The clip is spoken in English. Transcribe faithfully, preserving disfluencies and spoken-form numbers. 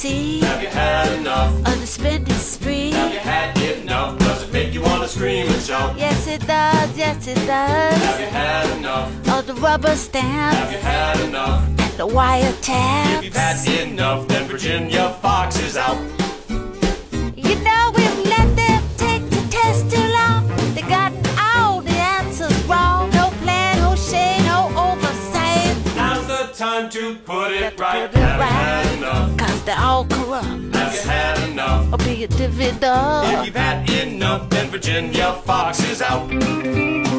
see? Have you had enough of the spending spree? Have you had enough? Does it make you want to scream and shout? Yes it does, yes it does. Have you had enough of the rubber stamps? Have you had enough and the wiretaps? If you've had enough, then Virginia Foxx is out. You know we've let them take the test too long. They gotten all the answers wrong. No plan, no shade, no oversight. Now's the time to put it right. Put it Have you right. had enough? Cause they're all corrupt. Have you had enough? Or be a dividend. If you've had enough, then Virginia Foxx is out.